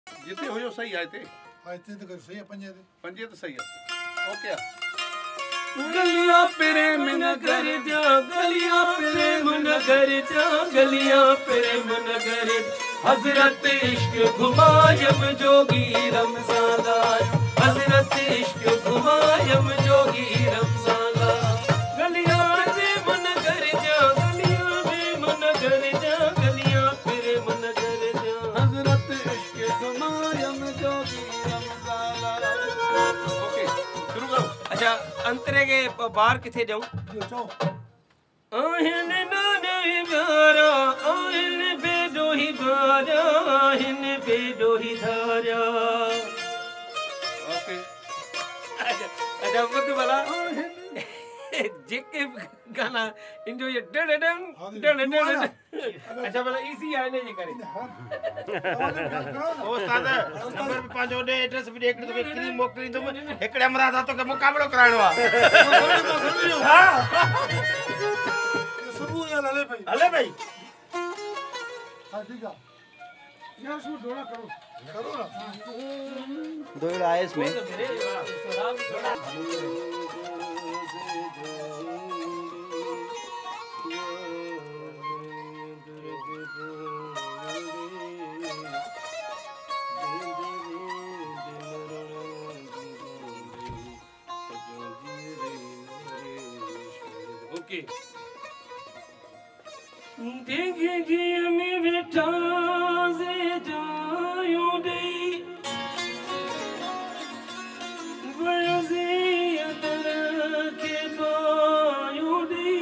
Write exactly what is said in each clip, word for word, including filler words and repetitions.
जिते हो सही आए थे आए थे तो सही है पंजे थे पंजे तो सही है ओके गलियां प्रेम नगर जा गलियां प्रेम नगर जा गलियां प्रेम नगर हजरत इश्क घुमायम जोगी रमजान हजरत इश्क घुमायम जोगी रमजान गलियां प्रेम नगर जा गलियां प्रेम नगर जा गलियां प्रेम नगर जा हजरत इश्क घुमायम जोगी रमजान ओके शुरू करो अच्छा अंतरे के बाहर किथे जाऊं जो चाहो आहिन नाने प्यारा आहिन बेदोही बारा आहिन बेदोही धारा ओके अच्छा अच्छा मुझे बोला जेके गाना इंजो ये डन डन डन डन अच्छा बोला इसी आने ये करे ओ उस्ताद नंबर पे पांच ओडे एड्रेस पे एक तो क्रीम मोकली तुम एकड़े हमरा था तो के मुकाबलो कराणो आ हां सुबह यार हले भाई हले भाई हां ठीक है यार शुरू थोड़ा करो करो ना दो आए इसमें ओके देखे जी हमें बेटा से जायो दे वज़ीयत के पायो दे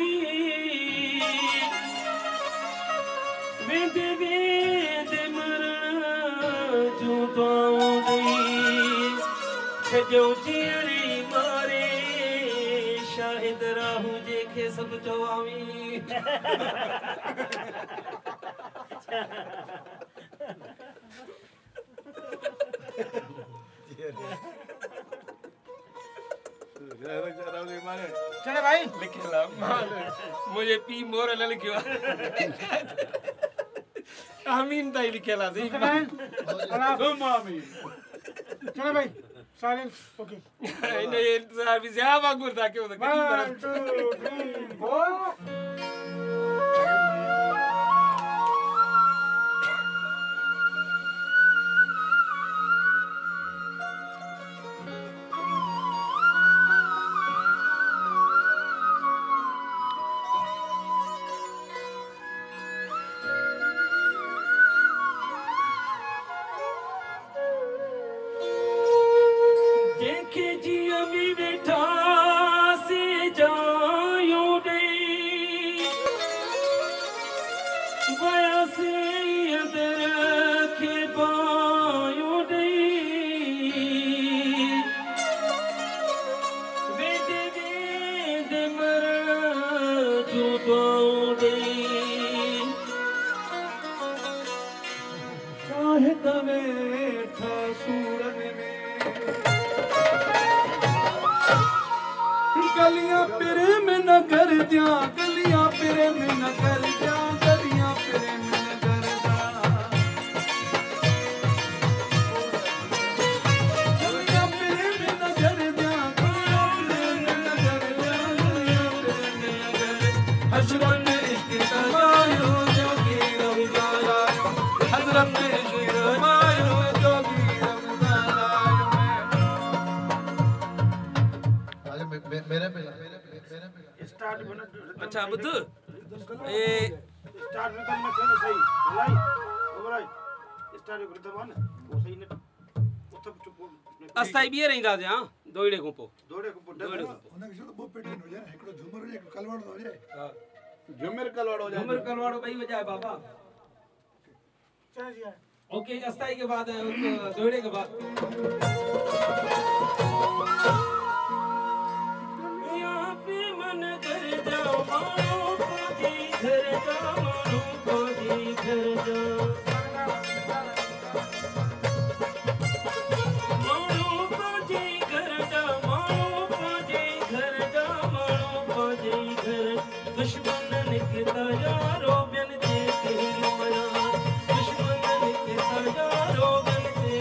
वेंदे वेंदे मरण जो तो दे छजो चिरी मारे शाहिद राहु जेके सब चवावी चले भाई लिखेला मुझे पी मोर न लिखियो आमीन ताई लिखेला सही तुम आमीन चलो भाई साइलेंस ओके इने इंतजार भी ज्यादा गुरदा क्यों तो कितनी वन टू थ्री फोर देखे जी अमी बैठा से जायो दे बया से अंदर के पायो दे बेटे बेटे मरण जो तो दे शाहिद बैठा सूरन में गलियां प्रेम नगर जा गलियां प्रेम नगर जा गलियां प्रेम नगर जा गलियां प्रेम नगर जा गलियां प्रेम नगर जा गलियां प्रेम नगर हजरत इश्क मायो जोगी रमजान आयो हजरत इश्क मायो जोगी रमजान आयो मेरे पे मेरे पे स्टार्ट बना अच्छा बुद्ध ए स्टार्ट में करना चाहिए सही बोलाई बोलाई स्टार्ट कर दो ना वो सही ने उठो चुप अस्ताई भी रहिंदा जा दोइड़े को पो दौड़े को बुड्ढा दोइड़े उन्हें किसी दो पैटर्न हो जाए एकड़ो झुमर हो जाए एकड़ो कलवाड़ हो जाए हां झुमर कलवाड़ हो जाए झुमर कलवाड़ो भाई हो जाए बाबा चल जी ओके अस्ताई के बाद दोइड़े के बाद यहाँ पे मन कर जाओ मानो पाजी घर जा मानो पाजी घर जा मानो पाजी घर जा मानो पाजी घर जा मानो पाजी घर दुश्मन निकता यारो बिन दे तेरी मया दुश्मन निकता यारो बिन दे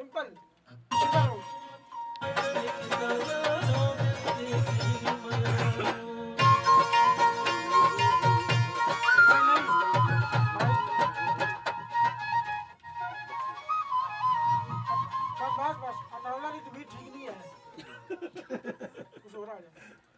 सिंपल शिकारो बस बस अटावला की तबीयत ठीक नहीं है कुछ हो रहा है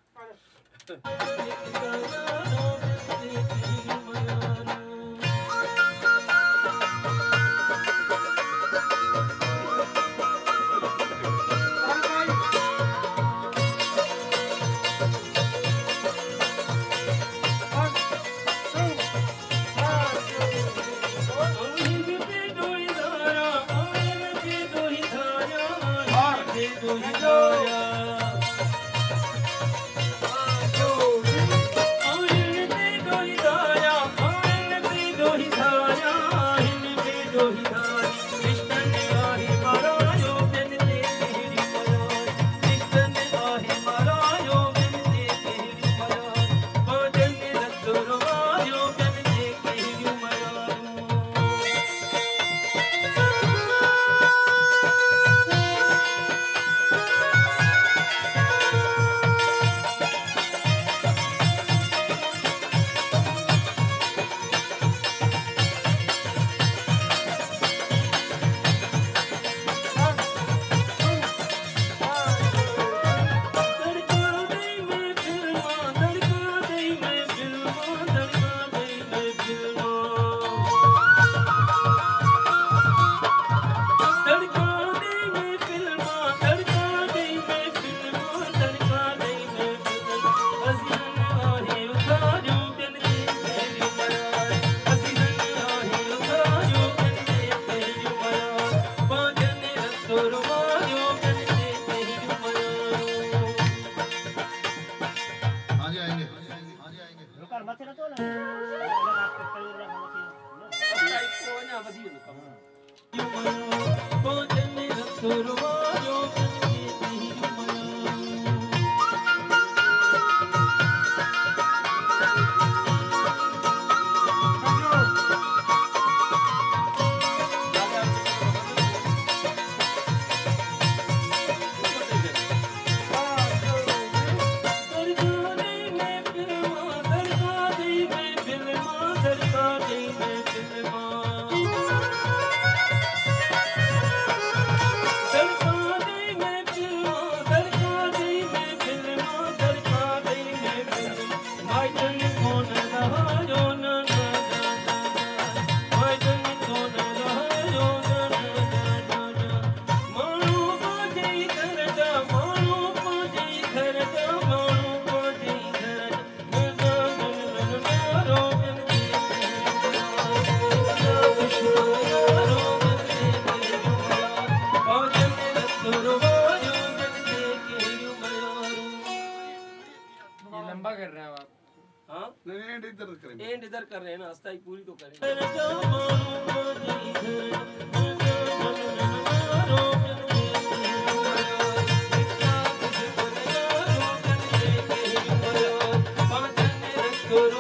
एंड इधर कर रहे हैं ना, अस्थाई पूरी तो करें। Guru